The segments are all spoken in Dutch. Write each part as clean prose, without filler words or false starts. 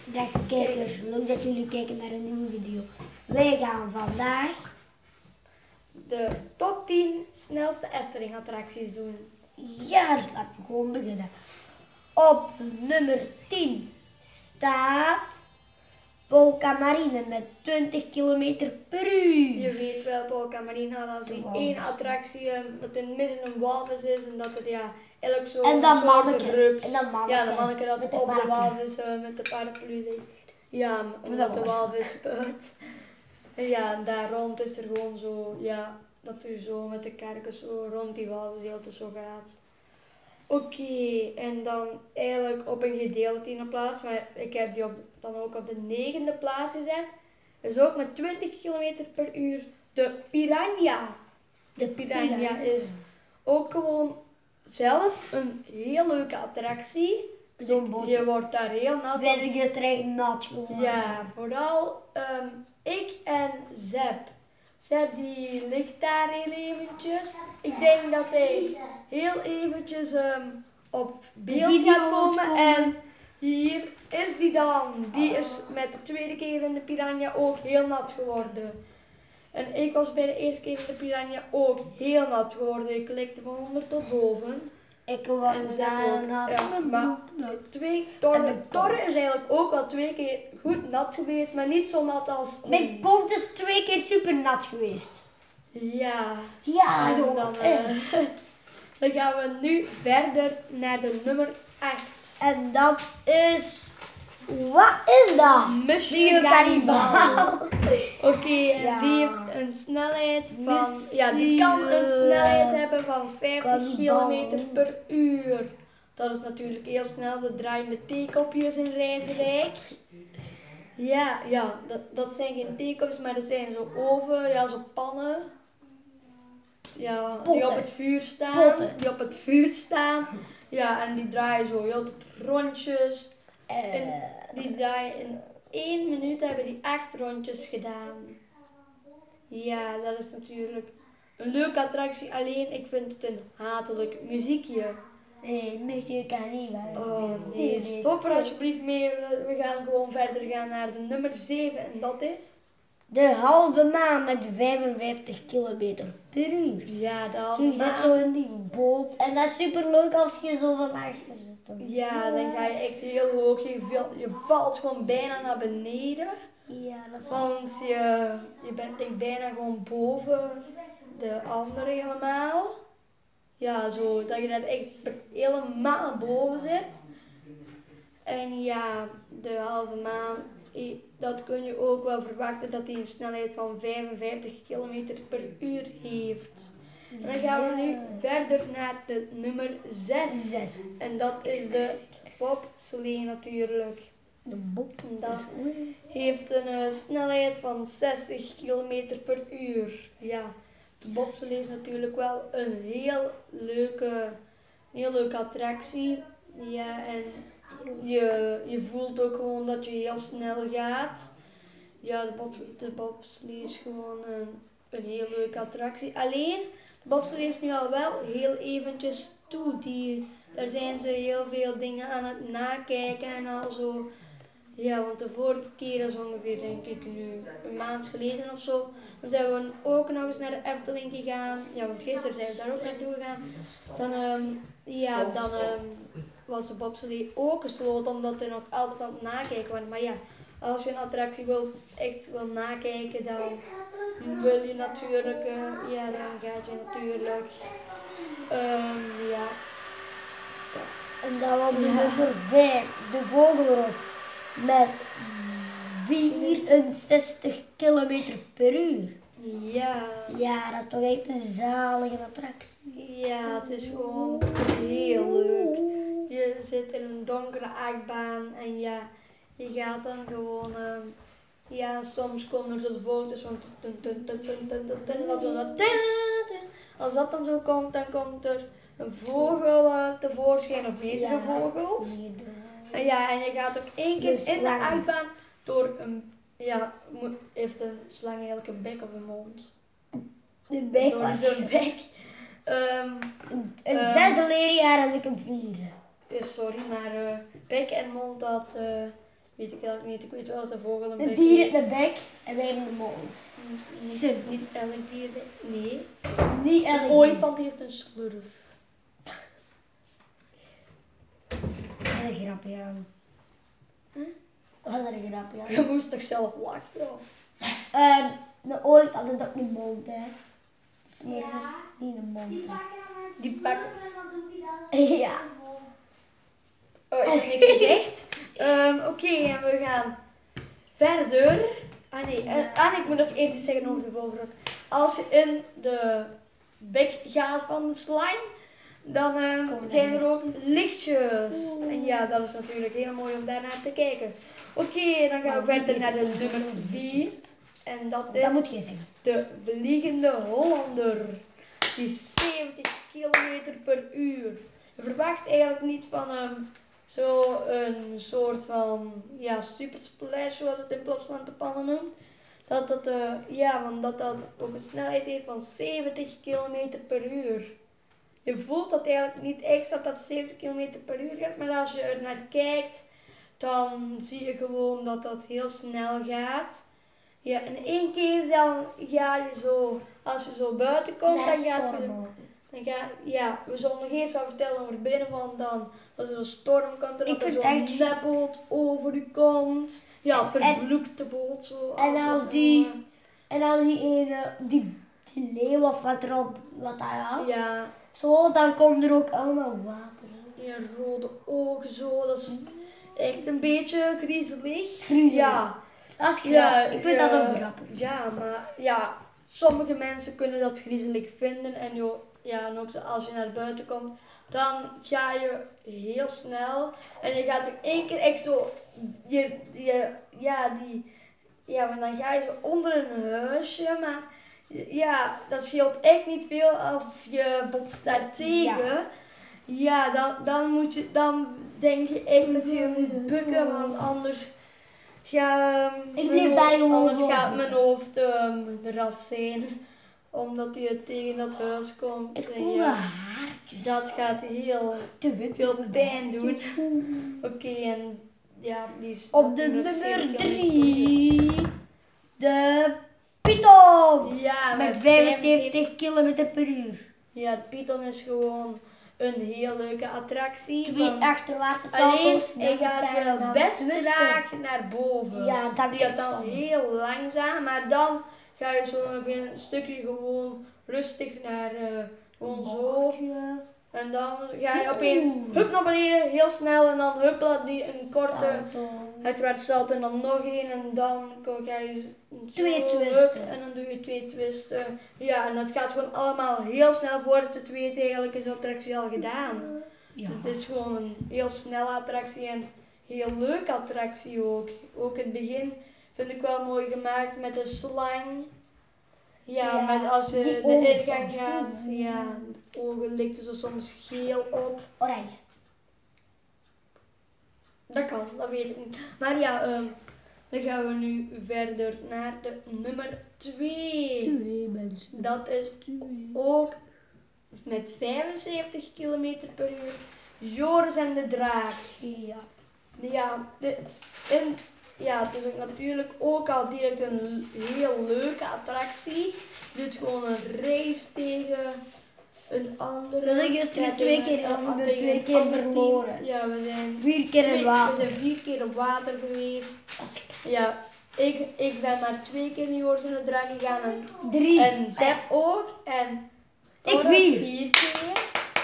Dag kijkers, leuk dat jullie kijken naar een nieuwe video. Wij gaan vandaag de top 10 snelste Efteling attracties doen. Ja, dus laten we gewoon beginnen. Op nummer 10 staat Polka Marine met 20 km per uur. Je weet wel, Polka Marine had als die één attractie dat in het midden een walvis is en dat er eigenlijk zo En dat een soort manneke. rups. En dat manneke. Ja, de manneke dat Met op de de paraplu. walvis met de paraplu ligt. Ja, omdat de walvis spuit. En ja, en daar rond is er gewoon zo, ja, dat er zo met de kerken zo rond die walvis heel te zo gaat. Oké, en dan eigenlijk op een gedeelde 10e plaats, maar ik heb die dan ook op de 9e plaats gezet. Dus ook met 20 km per uur de Piranha. De Piranha is ook gewoon zelf een heel leuke attractie. Zo'n bootje. Je wordt daar heel nat van. Ben ik dus echt nat geworden. Ja, vooral ik en Zep. Zep die ligt daar heel eventjes. Ik denk dat hij heel eventjes op beeld video gaat komen. moet komen. En hier is die dan. Die is met de tweede keer in de Piranha ook heel nat geworden. En ik was bij de eerste keer in de Piranha ook heel nat geworden. Ik likte van onder tot boven. Ik was En Zep daar ook. nat. Ja, maar Torre is eigenlijk ook wel 2 keer goed nat geweest, maar niet zo nat als Mijn ons. kont is 2 keer super nat geweest. Ja. Ja, En joh. dan gaan we nu verder naar de nummer 8. En dat is... Wat is dat? Monsieur Cannibal. Oké, en Ja. die heeft een snelheid van... Monsieur Ja, die kan een snelheid hebben van 50 Cannibal. km per uur. Dat is natuurlijk heel snel. De draaiende theekopjes in Rijswijk. Ja, dat zijn geen theekopjes, maar dat zijn zo oven, ja, zo pannen. Ja, die Potten. op het vuur staan. Potten. Die op het vuur staan. Ja, en die draaien zo heel de tijd rondjes. En die draaien in 1 minuut hebben die 8 rondjes gedaan. Ja, dat is natuurlijk een leuke attractie. Alleen ik vind het een hatelijk muziekje. Nee, Monsieur Cannibal. Oh nee, stop er alsjeblieft mee. We gaan gewoon verder gaan naar de nummer 7 en dat is... De halve maan met 55 km per uur. Ja, de Je halve zit maan. zo in die boot en dat is super leuk als je zo van achter zit. Ja, dan ga je echt heel hoog. Je valt gewoon bijna naar beneden. Ja, dat is... Want je bent denk bijna gewoon boven de andere helemaal. Ja, zo dat je daar echt helemaal boven zit. En ja, de halve maan, dat kun je ook wel verwachten dat hij een snelheid van 55 km per uur heeft. En dan gaan we nu verder naar de nummer 6. 6. En dat is de bobslee natuurlijk. De boot. Dat heeft een snelheid van 60 km per uur. Ja, de bobslee is natuurlijk wel een heel leuke attractie. Ja, en je voelt ook gewoon dat je heel snel gaat. Ja, de bobslee is gewoon een heel leuke attractie. Alleen, de bobslee is nu al wel heel eventjes toe. Daar zijn ze heel veel dingen aan het nakijken en al zo. Ja, want de vorige keer, dat is ongeveer denk ik nu een maand geleden of zo. Dan zijn we ook nog eens naar de Efteling gegaan. Ja, want gisteren zijn we daar ook naartoe gegaan. Dan was de bobslee ook gesloten omdat we nog altijd aan het nakijken waren. Maar ja, als je een attractie echt wil nakijken, dan wil je natuurlijk, dan gaat je natuurlijk, ja. En dan op de nummer 5, de Vogelrok met 64 km per uur. Ja. Ja, dat is toch echt een zalige attractie. Ja, het is gewoon heel leuk. Je zit in een donkere achtbaan en ja, je gaat dan gewoon, soms komen er zo de vogeltjes van als dat dan zo komt, dan komt er een vogel tevoorschijn of meerdere vogels. En ja, en je gaat ook 1 keer in de achtbaan door een, heeft een slang eigenlijk een bek of een mond? De bek Door was zijn bek. een 6e leerjaar en ik een 4e. Sorry, maar bek en mond, dat Weet ik eigenlijk niet. Ik weet wel dat de vogel een Een bek dier heeft. in de bek en wij in de mond. Simpel. Niet elk dier. Nee. Niet Een elk dier. olifant heeft een slurf. Wat een grapje aan. Wat een grapje aan. Je moest toch zelf lachen? De olifant had ook een mond, hè. Smurf, Ja. niet een mond. Die hè. pakken dan met Die zo'n pakken- en dan doen die dan Ja. Oh, ik heb niks gezegd. Oké, en we gaan verder. Nee, ik moet nog eerst iets zeggen over de vogelrok. Als je in de bek gaat van de slime, dan zijn er ook lichtjes. En ja, dat is natuurlijk heel mooi om daarnaar te kijken. Oké, dan gaan we verder naar de nummer 4. En dat is Dat moet je zeggen. de Vliegende Hollander. Die is 70 km per uur. Je verwacht eigenlijk niet van hem zo een soort van super splash, zoals het in Plopsaland de Pannen noemt. Want dat ook een snelheid heeft van 70 km per uur. Je voelt dat eigenlijk niet echt dat 70 km per uur gaat, maar als je er naar kijkt, dan zie je gewoon dat dat heel snel gaat. Ja, in één keer dan ga je zo, als je zo buiten komt, dan gaat je, we zullen nog eens wat vertellen over binnen, want dan, als er een storm komt en Ik dat er vind zo'n echt- nepboot over u komt. Ja, het vervloekte boot zo. En als als het die- zo, En als die ene, die leeuw of wat erop, wat hij had, ja, zo, dan komt er ook allemaal water. ja, rode ogen zo, dat is echt een beetje griezelig. Griezelig. Ja. Dat is grappig. Ja, Ik vind dat ook grappig. Ja, maar ja, sommige mensen kunnen dat griezelig vinden. En ook als je naar buiten komt, dan ga je heel snel. En je gaat er één keer echt zo, maar dan ga je zo onder een huisje. Maar ja, dat scheelt echt niet veel of je botst daar tegen. Ja, dan denk je echt dat je moet bukken, want anders Ik blijf daar gewoon anders wel gaat zitten. mijn hoofd eraf zijn. Omdat hij tegen dat huis komt. Ik En voel de haartjes. dat gaat heel te wit. veel pijn doen. Oké, en ja, die is Op de natuurlijk nummer 7 3, de Python. Ja, Met 75 km per uur. Ja, de Python is gewoon een heel leuke attractie. Twee want achterwaartse alleen, salto's. hij gaat wel dan best twisten. traag naar boven. Ja, dat Die denk gaat ik dan van. heel langzaam, maar dan ga je zo nog een stukje gewoon rustig naar gewoon zo. En dan ga je opeens hup naar beneden, heel snel en dan hup die een korte uitwaarts salto en dan nog één en dan ga je zo, Twee hup, twisten. en dan doe je 2 twisten. Ja, en dat gaat gewoon allemaal heel snel voordat je het weet. Eigenlijk is de attractie al gedaan. Ja. Het is gewoon een heel snelle attractie en heel leuke attractie ook. Ook het begin vind ik wel mooi gemaakt met de slime. Ja, Ja, met als je die de ogen ingang soms. gaat, ja, de ogen lichten zo soms geel op. Oranje. Dat kan, dat weet ik niet. Maar ja, dan gaan we nu verder naar de nummer 2. Twee mensen. Dat is ook met 75 km per uur. Joris en de Draak. Ja. Het is ook natuurlijk ook al direct een heel leuke attractie. Je doet gewoon een race tegen een andere. Dus ik is Ja, twee tegen keer- een- ik ben tegen 2 een keer ander team. verloren. Ja, we zijn 4 keer in we water. zijn 4 keer op water geweest. Als ik Ja, ik ben maar 2 keer in Joris en de Draak gegaan. 3. En Zep ook. En Ik Torre 4. 4 keer.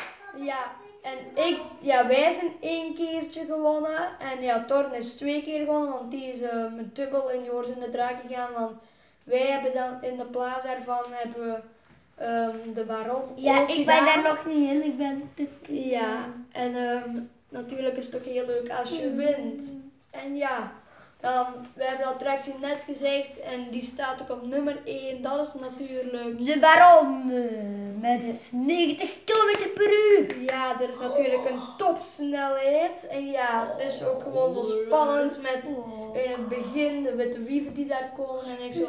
Wij zijn 1 keertje gewonnen. En ja, Torn is 2 keer gewonnen, want die is met dubbel in Joris en de Draak gegaan. Want wij hebben dan in de plaats daarvan hebben we de Baron Ja, ook ik ben gedaan. daar nog niet in. Ik ben te Ja, en natuurlijk is het ook heel leuk als je wint. En ja, we hebben de attractie net gezegd en die staat ook op nummer 1. Dat is natuurlijk... De Baron met 90 km per uur. Ja, er is natuurlijk een topsnelheid. En ja, het is ook gewoon zo spannend met in het begin de witte wieven die daar komen. En ik zo,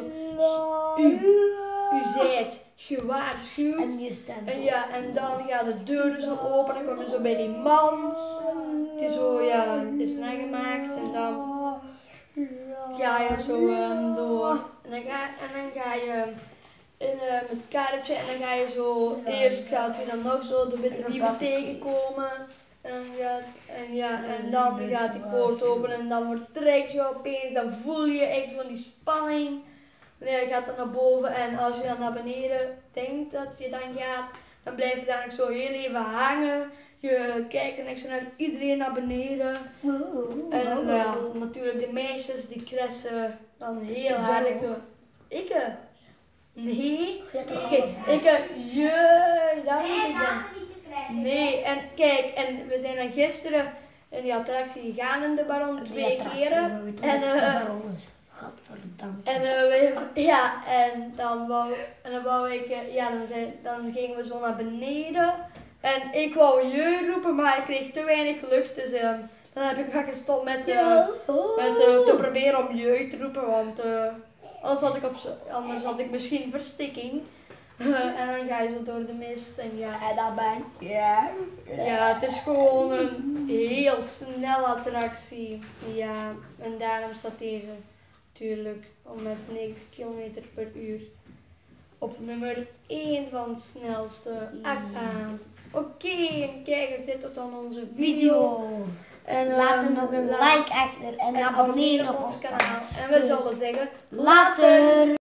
u zijt gewaarschuwd. En je stemt. En ja, en dan gaan de deuren zo open en kom je zo bij die man. Die zo, is nagemaakt. En dan ga je zo door. En dan ga je met het kaartje en dan ga je zo, eerst gaat je dan nog zo de witte wieven tegenkomen. En dan gaat die poort open en dan trek je opeens, dan voel je echt van die spanning. Wanneer je gaat dan naar boven en als je dan naar beneden denkt dat je dan gaat, dan blijf je dan ook zo heel even hangen. Je kijkt dan echt zo naar iedereen naar beneden. En ja, natuurlijk de meisjes die kressen dan heel hard. Ik zo, nee, dat moet ik dan. Nee, en kijk, en we zijn dan gisteren in die attractie gegaan in de Baron 2 keren. En dan gingen we zo naar beneden. En ik wou je roepen, maar ik kreeg te weinig lucht, dus dan heb ik maar gestopt met te proberen om je te roepen, want anders had ik misschien verstikking. En dan ga je zo door de mist en ja. En dan ben je. Ja, het is gewoon een heel snelle attractie. Ja, en daarom staat deze natuurlijk al met 90 km per uur op nummer 1 van de snelste achtbaan. Oké, kijkers, dit was dan onze video. En laat nog een like achter en abonneer op ons kanaal. En we zullen zeggen, later!